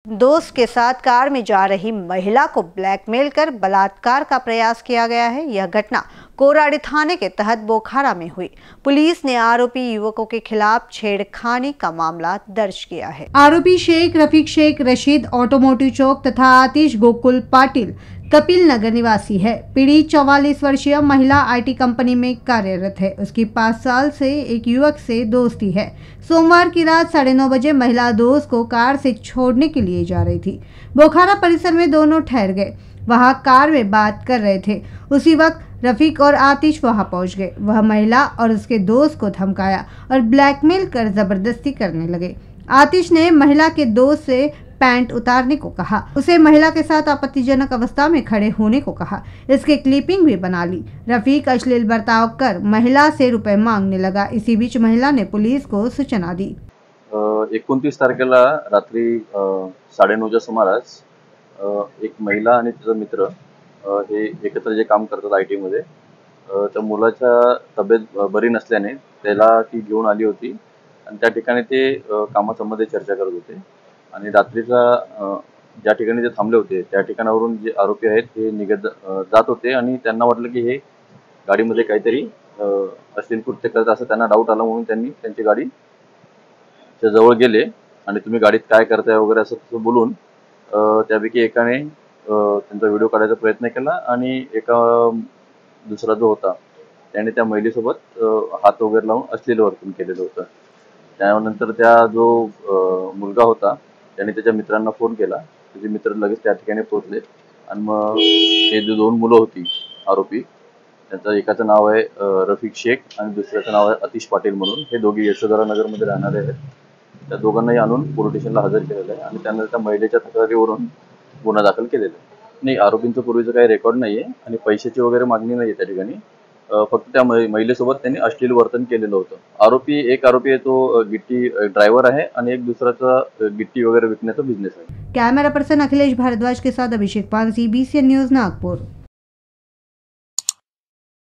दोस्त के साथ कार में जा रही महिला को ब्लैकमेल कर बलात्कार का प्रयास किया गया है। यह घटना कोराड़ी थाने के तहत बोखारा में हुई। पुलिस ने आरोपी युवकों के खिलाफ छेड़खानी का मामला दर्ज किया है। आरोपी शेख रफीक शेख रशीद ऑटोमोटिव चौक तथा आतिश गोकुल पाटिल कपिल नगर निवासी है। पीड़ित 44 वर्षीय महिला आईटी कंपनी में कार्यरत है। उसकी 5 साल से एक युवक से दोस्ती है। सोमवार की रात 9:30 बजे महिला दोस्त को कार से छोड़ने के लिए जा रही थी। बोखारा परिसर में दोनों ठहर गए। वहां कार में बात कर रहे थे। उसी वक्त रफीक और आतिश वहां पहुंच गए। वह महिला और उसके दोस्त को धमकाया और ब्लैकमेल कर जबरदस्ती करने लगे। आतिश ने महिला के दोस्त से पैंट उतारने को कहा। उसे महिला के साथ आपत्तिजनक अवस्था में खड़े होने को कहा। इसके क्लिपिंग भी बना ली। रफीक अश्लील बर्ताव कर महिला से रुपए मांगने लगा। इसी बीच महिला ने पुलिस को सूचना दी। 29 तारखेला रात्री 9:30च्या सुमारास एक महिला आणि तिचा मित्र हे एकत्र जे काम करतात आयटी मध्ये, त्या मुलाच्या तब्येत बरी नसल्याने त्याला ती घेऊन आली होती आणि त्या ठिकाणी ते कामासंबंधी चर्चा करत होते आणि रात्रीचा ज्या ठिकाणी ते थांबले होते त्या ठिकाणावरून जे आरोपी आहेत ते निघत जात होते आणि त्यांना वाटलं की हे गाडीमध्ये काहीतरी अश्लील कृत्य करत असं त्यांना डाऊट आला, म्हणून त्यांनी त्यांची गाडीच्या जवळ गेले आणि तुम्ही गाडीत काय करताय वगैरे असं बोलून त्यापैकी एकाने त्यांचा व्हिडिओ काढायचा प्रयत्न केला आणि दुसरा जो होता त्याने त्या महिलेसोबत हात वगैरे लावून अश्लील वर्तन केलेलं होतं। त्यानंतर त्या जो मुलगा होता त्याने त्याच्या मित्रांना फोन केला। त्याचे मित्र लगेच त्या ठिकाणी पोहोचले आणि मग हे जे 2 मुलं होती आरोपी, त्यांचं एकाचं नाव आहे रफीक शेख आणि दुसऱ्याचं नाव आहे आतिश पाटील म्हणून। हे दोघे यशोधरा नगरमध्ये राहणारे आहेत। त्या दोघांनाही आणून पोलीस स्टेशनला हजर केलेलं आहे आणि त्यांना त्या महिलेच्या तक्रारीवरून गुन्हा दाखल केलेला आहे। नाही, आरोपींचं पूर्वीचं काही रेकॉर्ड नाहीये आणि पैशाची वगैरे मागणी नाहीये त्या ठिकाणी। फक्त त्या महिलेसोबत त्यांनी अश्लील वर्तन केलेलं होतं। एक आरोपी आहे तो गिट्टी ड्रायव्हर आहे आणि एक दुसऱ्याचा गिट्टी वगैरे विकण्याचा बिझनेस आहे। कैमरा पर्सन अखिलेश भारद्वाज के साथ अभिषेक पानसी, BCN न्यूज, नागपुर।